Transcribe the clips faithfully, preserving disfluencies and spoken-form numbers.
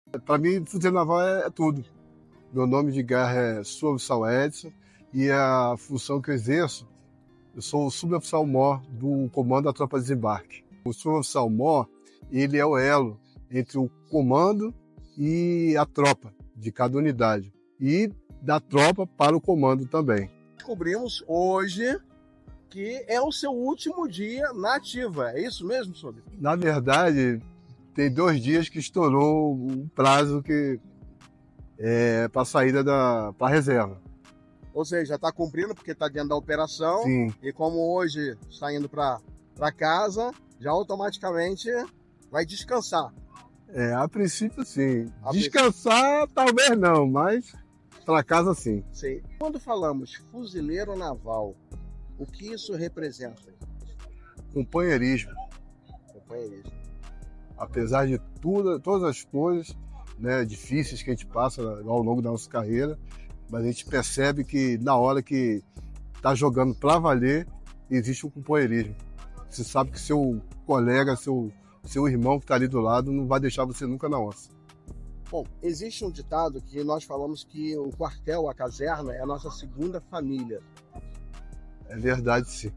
Para mim, fuzileiro naval é, é tudo. Meu nome de guerra é suboficial Edson e a função que eu exerço, eu sou o suboficial-mor do comando da tropa de desembarque. O suboficial-mor, ele é o elo entre o comando e a tropa de cada unidade e da tropa para o comando também. Descobrimos hoje que é o seu último dia na ativa, é isso mesmo, Sob? Na verdade, tem dois dias que estourou o prazo que é para a saída da para a reserva. Ou seja, já está cumprindo porque está dentro da operação. Sim. E como hoje está indo para casa, já automaticamente vai descansar. É, a princípio sim. A Descansar princípio... talvez não, mas para casa sim. Sim. Quando falamos fuzileiro naval, o que isso representa? Companheirismo. Companheirismo. Apesar de tudo, todas as coisas, né, difíceis que a gente passa ao longo da nossa carreira, mas a gente percebe que na hora que está jogando para valer, existe um companheirismo. Você sabe que seu colega, seu, seu irmão que está ali do lado não vai deixar você nunca na onça. Bom, existe um ditado que nós falamos que o quartel, a caserna, é a nossa segunda família. É verdade, sim.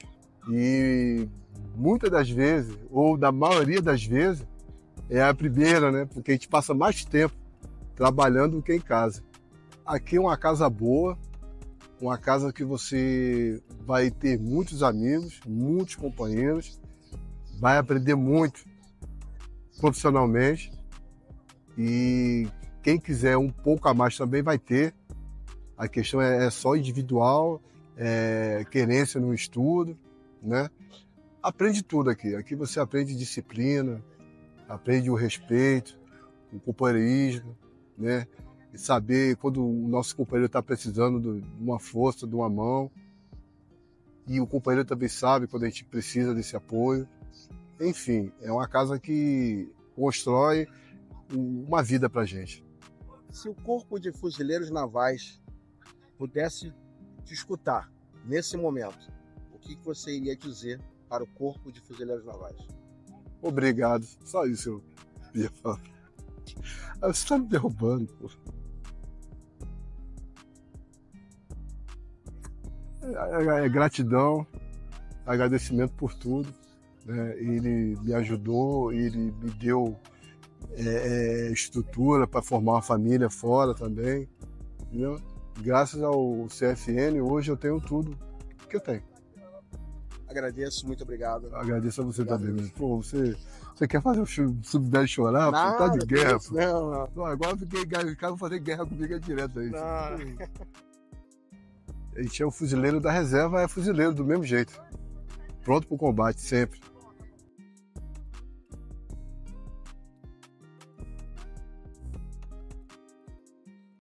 E muitas das vezes, ou da maioria das vezes, é a primeira, né? Porque a gente passa mais tempo trabalhando do que em casa. Aqui é uma casa boa, uma casa que você vai ter muitos amigos, muitos companheiros, vai aprender muito profissionalmente e quem quiser um pouco a mais também vai ter. A questão é só individual, é querência no estudo, né? Aprende tudo aqui. Aqui você aprende disciplina, aprende o respeito, o companheirismo, né? E saber quando o nosso companheiro está precisando de uma força, de uma mão. E o companheiro também sabe quando a gente precisa desse apoio. Enfim, é uma casa que constrói uma vida para a gente. Se o Corpo de Fuzileiros Navais pudesse te escutar nesse momento, o que você iria dizer para o Corpo de Fuzileiros Navais? Obrigado. Só isso eu ia falar. Você está me derrubando, pô. É, é gratidão, agradecimento por tudo, né? Ele me ajudou, ele me deu é, é, estrutura para formar uma família fora também, entendeu? Graças ao C F N, hoje eu tenho tudo que eu tenho. Agradeço, muito obrigado. Agradeço a você obrigado também. Mesmo. Pô, você, você quer fazer o sub dez chorar? Não, você tá de guerra. Isso, não, não. Pô, agora eu fiquei, os caras vão fazer guerra comigo é direto aí. Não. A gente é o fuzileiro da reserva, é fuzileiro do mesmo jeito. Pronto para o combate, sempre.